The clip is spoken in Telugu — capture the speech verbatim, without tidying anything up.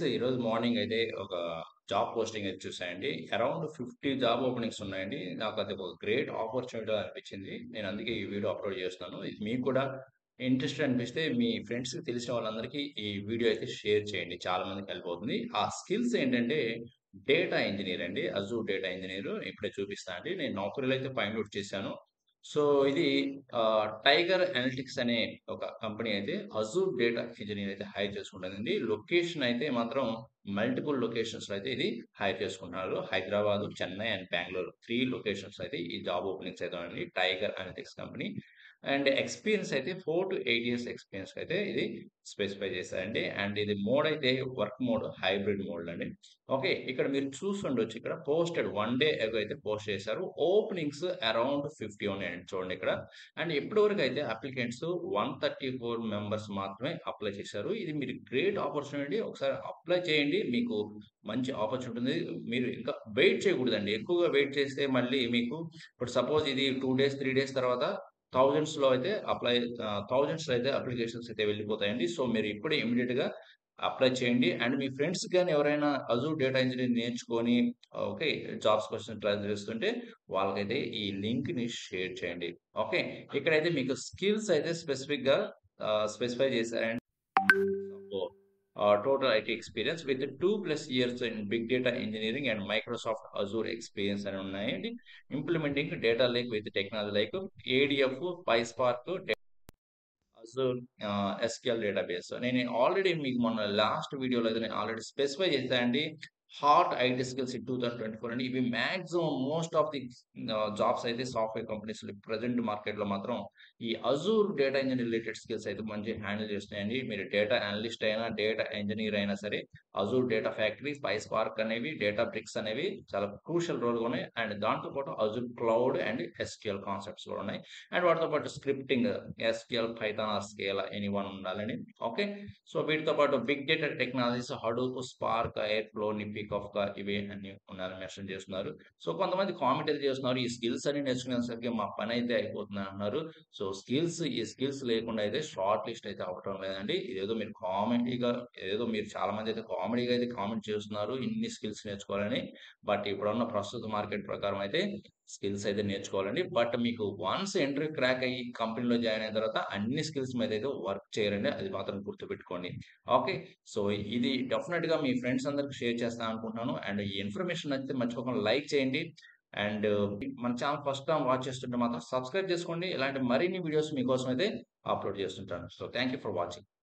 ఈరోజు మార్నింగ్ అయితే ఒక జాబ్ పోస్టింగ్ అయితే చూసానండి. అరౌండ్ యాభై జాబ్ ఓపెనింగ్స్ ఉన్నాయండి. నాకది ఒక గ్రేట్ ఆపర్చునిటీ అనిపించింది. నేను అందుకే ఈ వీడియో అప్‌లోడ్ చేస్తున్నాను. ఇది మీకు కూడా ఇంట్రెస్టెడ్ అనిపిస్తే మీ ఫ్రెండ్స్‌కి తెలిసిన వాళ్ళందరికీ ఈ వీడియో అయితే షేర్ చేయండి. చాలా మందికి హెల్ప్ అవుతుంది. ఆ స్కిల్స్ ఏంటంటే డేటా ఇంజినీర్ అండి. అజూర్ డేటా ఇంజినీర్ ఇప్పుడే చూపిస్తా అండి. నేను నౌకరీలో అయితే ఫైండ్ ఔట్ చేశాను. సో, ఇది ఆహ్, టైగర్ అనలిటిక్స్ అనే ఒక కంపెనీ అయితే అజూర్ డేటా ఇంజినీర్ అయితే హైర్ చేసుకుంటదండి. లొకేషన్ అయితే మాత్రం మల్టిపుల్ లొకేషన్స్‌లో అయితే ఇది హైర్ చేసుకుంటున్నారు. హైదరాబాదు, చెన్నై అండ్ బెంగుళూరు మూడు లొకేషన్స్ అయితే ఈ జాబ్ ఓపెనింగ్స్ అయితే ఉన్నాయండి. Tiger Analytics company. And experience అయితే నాలుగు ఎనిమిది ఇయర్స్ ఎక్స్‌పీరియన్స్ అయితే ఇది స్పెసిఫై చేశారండి. అండ్ ఇది మోడ్ అయితే వర్క్ మోడ్ హైబ్రిడ్ మోడ్‌లో అండి. ఓకే. ఇక్కడ మీరు చూసుండొచ్చు ఇక్కడ పోస్టెడ్ వన్ డే అగో అయితే పోస్ట్ చేశారు. ఓపెనింగ్స్ అరౌండ్ యాభై ఉన్నాయండి చూడండి ఇక్కడ. అండ్ ఇప్పటివరకు అయితే అప్లికెంట్స్ నూట ముప్పై నాలుగు మెంబర్స్ మాత్రమే అప్లై చేశారు. ఇది మీరు గ్రేట్ ఆపర్చునిటీ. ఒకసారి అప్లై చేయండి. మీకు మంచి ఆపర్చునిటీ ఉంది. మీరు ఇంకా వెయిట్ చేయకూడదండి. ఎక్కువగా వెయిట్ చేస్తే మళ్ళీ మీకు ఇప్పుడు సపోజ్ ఇది రెండు డేస్, మూడు డేస్ తర్వాత థౌసండ్స్‌లో అయితే అప్లై ఆహ్, థౌసండ్స్‌లో అయితే అప్లికేషన్స్ అయితే వెళ్ళిపోతాయండి. సో, మీరు ఇప్పుడే ఇమ్మీడియేట్‌గా అప్లై చేయండి. అండ్ మీ ఫ్రెండ్స్ గాని ఎవరైనా అజూర్ డేటా ఇంజినీరింగ్ నేర్చుకొని ఓకే. జాబ్స్ కోసం ట్రై చేస్తుంటే వాళ్ళకైతే ఈ లింక్‌ని షేర్ చేయండి. ఓకే. ఇక్కడైతే మీకు స్కిల్స్ అయితే స్పెసిఫిక్‌గా ఆహ్, స్పెసిఫై చేశారండి. So, uh, total I T experience with two plus years in big data engineering and Microsoft Azure experience అని ఉన్నాయండి. Implementing data lake with technology like A D F, PySpark, Azure ah, SQL database. నేను ఆల్రెడీ మీకు మొన్న లాస్ట్ వీడియోలో అయితే నేను ఆల్రెడీ స్పెసిఫై చేశా అండి. హాట్ ఐటీ స్కిల్స్ ఇన్ రెండు వేల ఇరవై నాలుగు అండి. ఇవి maximum most of the ah, jobs అయితే సాఫ్ట్‌వేర్ కంపెనీస్‌లో ప్రెజెంట్ మార్కెట్‌లో మాత్రం ఈ Azure data engine related skills అయితే మంచిగా హ్యాండిల్ చేస్తున్నాయండి. మీరు డేటా అనలిస్ట్ అయినా, డేటా ఇంజినీర్ అయినా సరే అజూర్ డేటా ఫ్యాక్టరీ, స్పైస్‌పార్క్ అనేవి, డేటా బ్రిక్స్ అనేవి చాలా క్రూషియల్ రోల్‌గా ఉన్నాయి. అండ్ దాంతో పాటు Azure cloud and SQL concepts కూడా ఉన్నాయి. అండ్ వాటితో పాటు scripting SQL, Python or Scala anyone ఉండాలండి. ఓకే. సో, వీటితో పాటు big data technologies Hadoop, Spark, Airflow, NiFi, Kafka ఇవి అన్నీ ఉండాలని మెన్షన్ చేస్తున్నారు. సో, కొంతమంది కామెంట్లు చేస్తున్నారు. ఈ స్కిల్స్ అన్ని నేర్చుకునేసరికి మా పనైతే అయిపోతుంది అంటున్నారు. సో, స్కిల్స్ ఈ స్కిల్స్ లేకుండా అయితే షార్ట్ లిస్ట్ అయితే అవ్వటం లేదండి. ఇదేదో మీరు కామెడీగా ఏదో మీరు చాలా మంది అయితే కామెడీగా అయితే కామెంట్ చేస్తున్నారు. ఇన్ని స్కిల్స్ నేర్చుకోవాలని. బట్ ఇప్పుడున్న ప్రస్తుత మార్కెట్ ప్రకారం అయితే స్కిల్స్ అయితే నేర్చుకోవాలండి. బట్ మీకు వన్స్ ఇంటర్వ్యూ క్రాక్ అయ్యి కంపెనీలో జాయిన్ అయిన తర్వాత అన్ని స్కిల్స్ మీద అయితే వర్క్ చేయరండి. అది మాత్రం గుర్తుపెట్టుకోండి. ఓకే. సో, ఇది డెఫినిట్‌గా మీ ఫ్రెండ్స్ అందరికి షేర్ చేస్తా అనుకుంటున్నాను. అండ్ ఈ ఇన్ఫర్మేషన్ నచ్చితే మర్చిపోకుండా లైక్ చేయండి. అండ్ మన ఛానల్ ఫస్ట్ టైమ్ వాచ్ చేస్తుంటే మాత్రం సబ్స్క్రైబ్ చేసుకోండి. ఇలాంటి మరిన్ని వీడియోస్ మీకోసం అయితే అప్‌లోడ్ చేస్తుంటాను. So, thank you for watching.